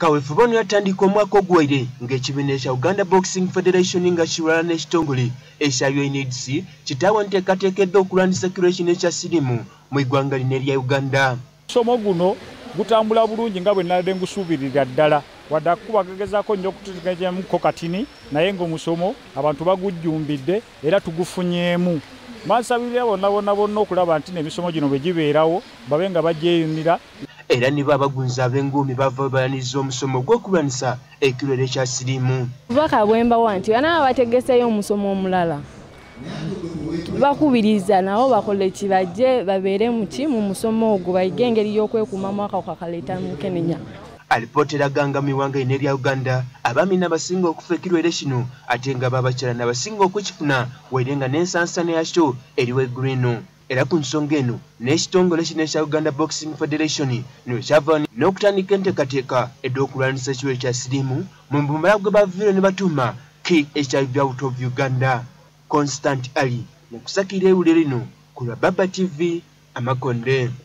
Kaweefube yatandika omwaka ogw'eire ng'ekibiina kya Uganda Boxing Federation nga kirwana n'ekitongole ekya UNAIDS kitaawa nteekateekedde okulwanyisa ekirwekino ekya siriimu mu iggwanga lino erya Uganda. Omusomo guno gutambula bulungi nga bwe nnabadde ngusuubirira ddala wadde akuba gagezaako nnyo okututegezamuko katini naye ng'omusomo abantu bagujjumbidde era tugufunyeemu. Mansabirira bonna okulaba nti n'emisomo gino bwe gibeerawo babe nga bagyeyunira. Era nibo abagunzi ab'enguumi bava bayaniriza omusomo gw'okulwanyisa ekirwere kya siriimu. Bubaka bwembawa nti banaaba bategeseeyo omusomo omulala bakubiriza nabo bakole kibajje babeere mu musomo ogwo bayige engeri y'okwekuumamu akawuka kakaleeta mukenenya. Alipoota eraga mu iwanga lino erya Uganda abaami n'abasinga okufa ekirwere kino ate nga babakyala n'abasinga okukifuna waire nga n'ensansana yakyo eri waggulu eno. Era ku nsonga eno n'ekitongole kino ekya Uganda Boxing Federation ne kyava n'okutandika enteekateeka ed'okulwanyisa ekirwere kya siriimu mu mbumala gwe baviire ne batuuma KHIV out of Uganda. Constant Ali ne kusakira ewulire lino ku lwa Baba TV Amakonde.